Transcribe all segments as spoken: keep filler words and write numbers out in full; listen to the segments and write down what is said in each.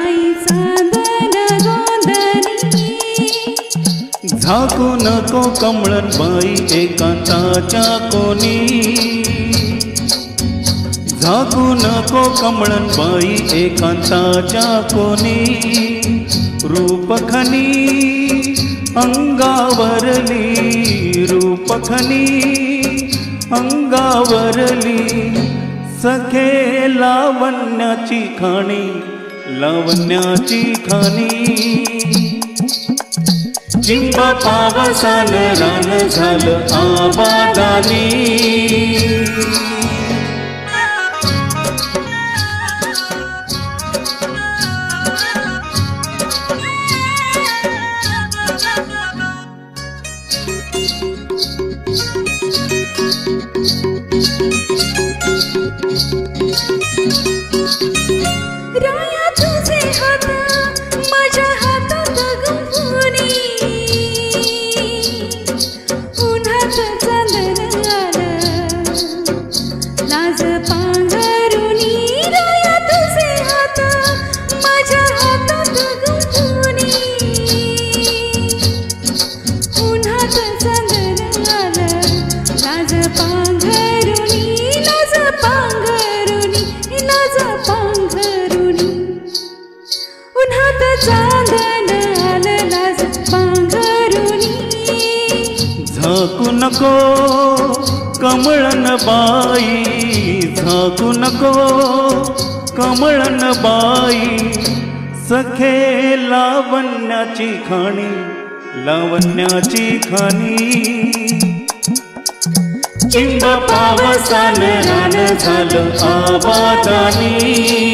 बाई चांदन गोंधनी झाकू नको कमळन बाई एकांताच्या कोणी झाकू नको कमळन बाई एकांताच्या कोणी रूपखनी अंगावरली रूपखनी अंगावरली सखे लावण्याची खाणी लावण्याची खाणी चिंब पावसान रान झालं आबादानी राया तुझे हात माझ्या हातात गुंफुनी उन्हात चांदण आलं लाज पांघरुनी राया तुझे हात माझ्या हातात गुंफुनी उन्हात चांदण आलं लाज पांघरुनी लाज पांघरुनी लाज पांघरुनी उन्हात चांदण आलं लाज पांघरुनी झाकू नको कमळन बाई झाकू नको कमळन बाई सखे लावण्याची खाणी लावण्याची खाणी चिंब पावसान रान झालं आबादानी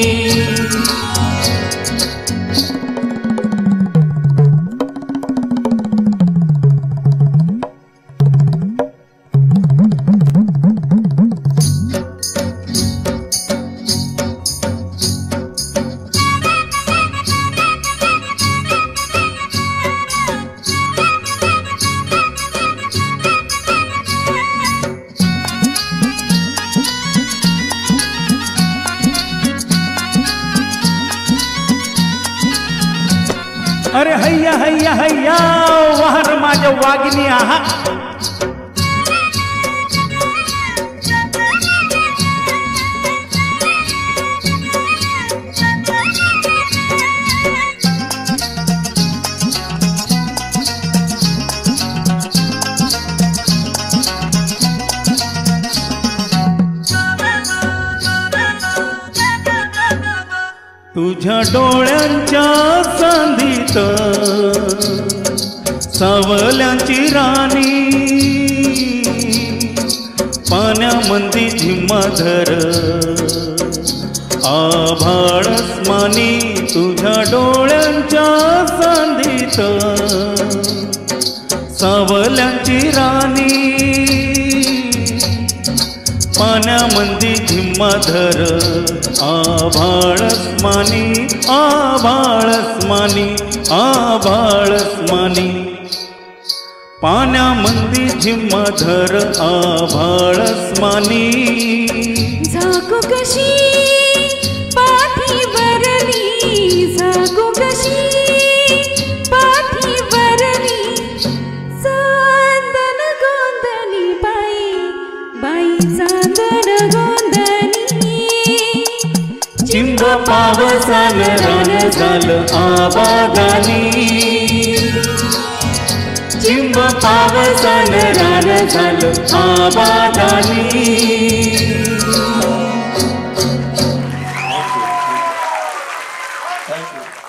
अरे हैया हैया हैया वाहन माझ्या वागिनी आहा तुझ्या डोळ्यांच्या चांदीत सावल्यांची राणी पाण्यामंदी झिम्माधर आभाळस्मानी तुझ्या डोळ्यांच्या चांदीत सावल्यांची राणी पाण्यामंदी झिम्माधर आभाळस्मानी आभाळस्मानी आभाळस्मानी पाण्यामंदी झिम्माधर आभाळस्मानी झाकू कशी पाठीवरली झाकू कशी पाठीवरली चांदन गोंधनी बाई बाई चांदन गोंधनी चिंब पावसान रान झालं आबादानी चिंब पावसान रान झालं आबादानी Thank you.